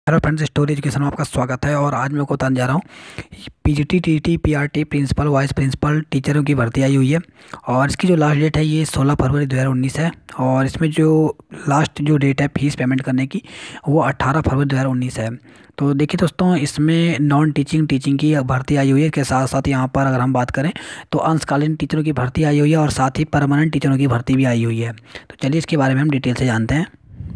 Hello friends, story education में आपका स्वागत है। और आज मैं आपको बताने जा रहा हूँ PGT TT PRT principal vice principal टीचरों की भर्ती आई हुई है। और इसकी जो लास्ट डेट है ये 16 फरवरी 2019 है। और इसमें जो लास्ट जो डेट है फीस पेमेंट करने की वो 18 फरवरी 2019 है। तो देखिए दोस्तों, इसमें नॉन टीचिंग की भर्ती आई हुई है। इसके साथ साथ यहाँ पर अगर हम बात करें तो अंशकालीन टीचरों की भर्ती आई हुई है और साथ ही परमानेंट टीचरों की भर्ती भी आई हुई है। तो चलिए इसके बारे में हम डिटेल से जानते हैं।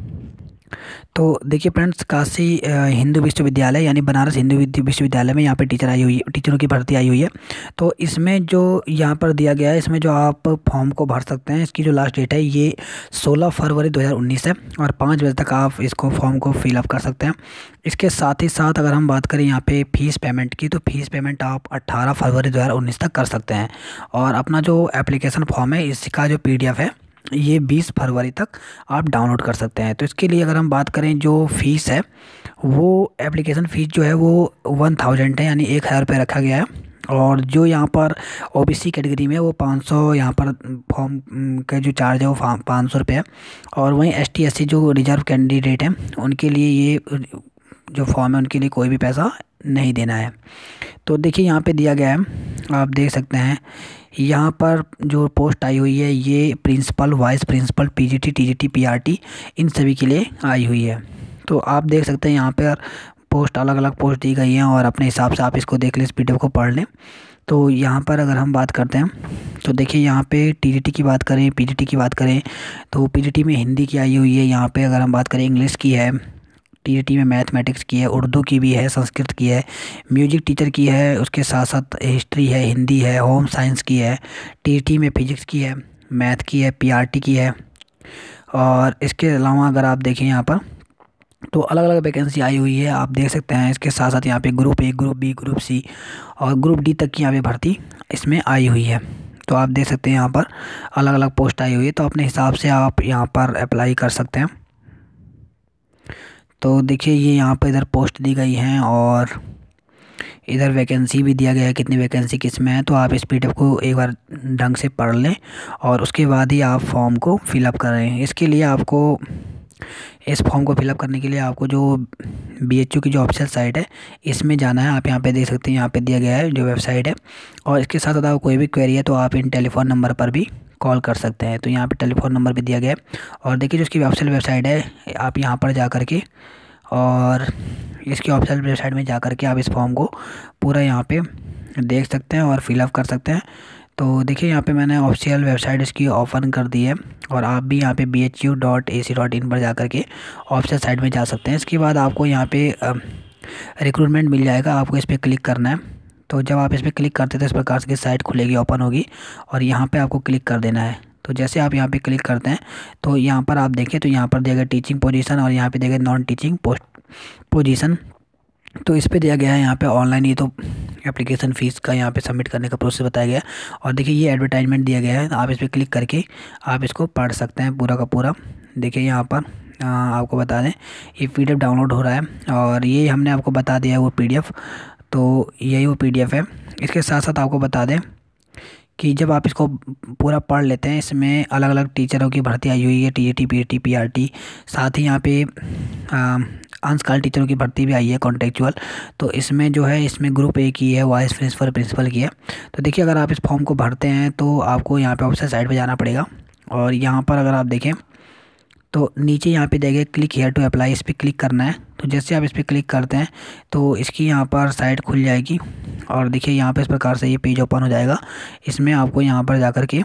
तो देखिए फ्रेंड्स, काशी हिंदू विश्वविद्यालय यानी बनारस हिंदू विश्वविद्यालय में यहाँ पे टीचरों की भर्ती आई हुई है। तो इसमें जो यहाँ पर दिया गया है, इसमें जो आप फॉर्म को भर सकते हैं, इसकी जो लास्ट डेट है ये 16 फरवरी 2019 है और 5 बजे तक आप इसको फॉर्म को फिलअप कर सकते हैं। इसके साथ ही साथ अगर हम बात करें यहाँ पे फ़ीस पेमेंट की, तो फ़ीस पेमेंट आप 18 फरवरी 2019 तक कर सकते हैं। और अपना जो एप्लीकेशन फॉर्म है इसका जो PDF है ये 20 फरवरी तक आप डाउनलोड कर सकते हैं। तो इसके लिए अगर हम बात करें, जो फ़ीस है वो एप्लीकेशन फ़ीस जो है वो 1000 है, यानी 1000 रुपये रखा गया है। और जो यहाँ पर OBC कैटेगरी में वो 500 यहाँ पर फॉर्म का जो चार्ज है वो 500 रुपये है। और वहीं ST SC जो रिजर्व कैंडिडेट हैं उनके लिए ये जो फॉर्म है उनके लिए कोई भी पैसा नहीं देना है। तो देखिए यहाँ पे दिया गया है, आप देख सकते हैं यहाँ पर जो पोस्ट आई हुई है ये principal vice principal PGT TGT PRT इन सभी के लिए आई हुई है। तो आप देख सकते हैं यहाँ पर पोस्ट अलग अलग पोस्ट दी गई हैं और अपने हिसाब से आप इसको देख लें, इस PDF को पढ़ लें। तो यहाँ पर अगर हम बात करते हैं तो देखिए यहाँ पे TGT की बात करें, PGT की बात करें तो PGT में हिंदी की आई हुई है। यहाँ पे अगर हम बात करें इंग्लिश की है, TGT में मैथमेटिक्स की है, उर्दू की भी है, संस्कृत की है, म्यूजिक टीचर की है, उसके साथ साथ हिस्ट्री है, हिंदी है, होम साइंस की है, TGT में फिजिक्स की है, मैथ की है, PRT की है। और इसके अलावा अगर आप देखें यहाँ पर तो अलग अलग वैकेंसी आई हुई है, आप देख सकते हैं। इसके साथ साथ यहाँ पे group A, group B, group C और ग्रुप D तक की यहाँ पे भर्ती इसमें आई हुई है। तो आप देख सकते हैं यहाँ पर अलग अलग पोस्ट आई हुई है, तो अपने हिसाब से आप यहाँ पर अप्लाई कर सकते हैं। तो देखिए ये यहाँ पर इधर पोस्ट दी गई हैं और इधर वैकेंसी भी दिया गया है, कितनी वैकेंसी किस में है। तो आप इस PDF को एक बार ढंग से पढ़ लें और उसके बाद ही आप फॉर्म को फिलअप करें। इसके लिए आपको इस फॉर्म को फिलअप करने के लिए आपको जो BHU की जो ऑफिशियल साइट है इसमें जाना है। आप यहाँ पे देख सकते हैं, यहाँ पे दिया गया है जो वेबसाइट है। और इसके साथ साथ कोई भी क्वेरी है तो आप इन टेलीफोन नंबर पर भी कॉल कर सकते हैं। तो यहाँ पे टेलीफोन नंबर भी दिया गया है। और देखिए जो इसकी ऑफिशियल वेबसाइट है, आप यहाँ पर जा कर के और इसकी ऑफिशियल वेबसाइट में जा कर के आप इस फॉर्म को पूरा यहाँ पे देख सकते हैं और फिलअप कर सकते हैं। तो देखिए यहाँ पे मैंने ऑफिशियल वेबसाइट इसकी ओपन कर दी है और आप भी यहाँ पे bhu.ac.in पर जा कर के ऑफिशियल साइट में जा सकते हैं। इसके बाद आपको यहाँ पे रिक्रूटमेंट मिल जाएगा, आपको इस पर क्लिक करना है। तो जब आप इस पर क्लिक करते हैं तो इस प्रकार से साइट खुलेगी, ओपन होगी और यहाँ पे आपको क्लिक कर देना है। तो जैसे आप यहाँ पे क्लिक करते हैं तो यहाँ पर आप देखें तो यहाँ पर दिया गया टीचिंग पोजीशन और यहाँ पे दिया गया नॉन टीचिंग पोजीशन। तो इस पे दिया गया है यहाँ पे ऑनलाइन, ये तो एप्लीकेशन फ़ीस का यहाँ पे सबमिट करने का प्रोसेस बताया गया है। और देखिए ये एडवर्टाइजमेंट दिया गया है, आप इस पर क्लिक करके आप इसको पढ़ सकते हैं पूरा का पूरा। देखिए यहाँ पर आपको बता दें ये PDF डाउनलोड हो रहा है और ये हमने आपको बता दिया है वो PDF। तो यही वो PDF है। इसके साथ साथ आपको बता दें कि जब आप इसको पूरा पढ़ लेते हैं, इसमें अलग अलग टीचरों की भर्ती आई हुई है, TGT PGT PRT, साथ ही यहाँ पे अंशकालीन टीचरों की भर्ती भी आई है कॉन्टेक्चुअल। तो इसमें जो है इसमें ग्रुप A की है, वाइस प्रिंसिपल प्रिंसिपल की है। तो देखिए अगर आप इस फॉर्म को भरते हैं तो आपको यहाँ पे ऑफिशियल साइट पे जाना पड़ेगा। और यहाँ पर अगर आप देखें तो नीचे यहाँ पे देंगे क्लिक हेयर टू अप्लाई, इस पर क्लिक करना है। तो जैसे आप इस पर क्लिक करते हैं तो इसकी यहाँ पर साइट खुल जाएगी और देखिए यहाँ पे इस प्रकार से ये पेज ओपन हो जाएगा। इसमें आपको यहाँ पर जा कर के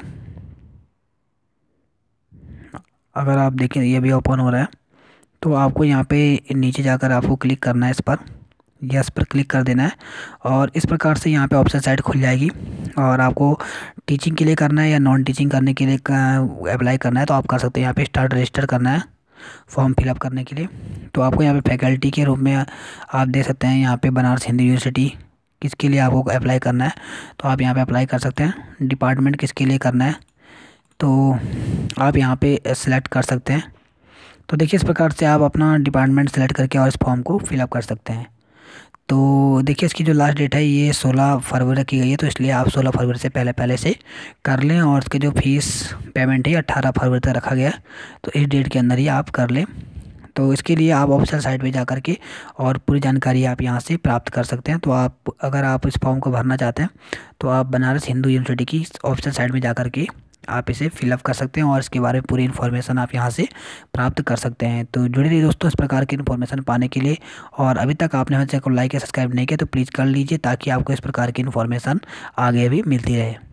अगर आप देखें ये भी ओपन हो रहा है, तो आपको यहाँ पे नीचे जाकर आपको क्लिक करना है, इस पर यस पर क्लिक कर देना है। और इस प्रकार से यहाँ पे ऑप्शन साइट खुल जाएगी और आपको टीचिंग के लिए करना है या नॉन टीचिंग करने के लिए अप्लाई करना है तो आप कर सकते हैं। यहाँ पे स्टार्ट रजिस्टर करना है फॉर्म फिलअप करने के लिए। तो आपको यहाँ पे फैकल्टी के रूप में आप देख सकते हैं यहाँ पे बनारस हिंदू यूनिवर्सिटी किसके लिए आपको अप्लाई करना है तो आप यहाँ पे अप्लाई कर सकते हैं। डिपार्टमेंट किसके लिए करना है तो आप यहाँ पे सेलेक्ट कर सकते हैं। तो देखिए इस प्रकार से आप अपना डिपार्टमेंट सेलेक्ट करके और इस फॉर्म को फिलअप कर सकते हैं। तो देखिए इसकी जो लास्ट डेट है ये 16 फरवरी रखी गई है, तो इसलिए आप 16 फरवरी से पहले से कर लें। और इसके जो फीस पेमेंट है 18 फरवरी तक रखा गया है, तो इस डेट के अंदर ही आप कर लें। तो इसके लिए आप ऑफिशियल साइट पे जा कर के और पूरी जानकारी आप यहाँ से प्राप्त कर सकते हैं। तो आप अगर आप इस फॉर्म को भरना चाहते हैं तो आप बनारस हिंदू यूनिवर्सिटी की ऑफिशियल साइट में जा कर के आप इसे फिलअप कर सकते हैं और इसके बारे में पूरी इन्फॉर्मेशन आप यहाँ से प्राप्त कर सकते हैं। तो जुड़े रहिए दोस्तों इस प्रकार की इन्फॉर्मेशन पाने के लिए। और अभी तक आपने हमारे चैनल को लाइक या सब्सक्राइब नहीं किया तो प्लीज़ कर लीजिए, ताकि आपको इस प्रकार की इन्फॉर्मेशन आगे भी मिलती रहे।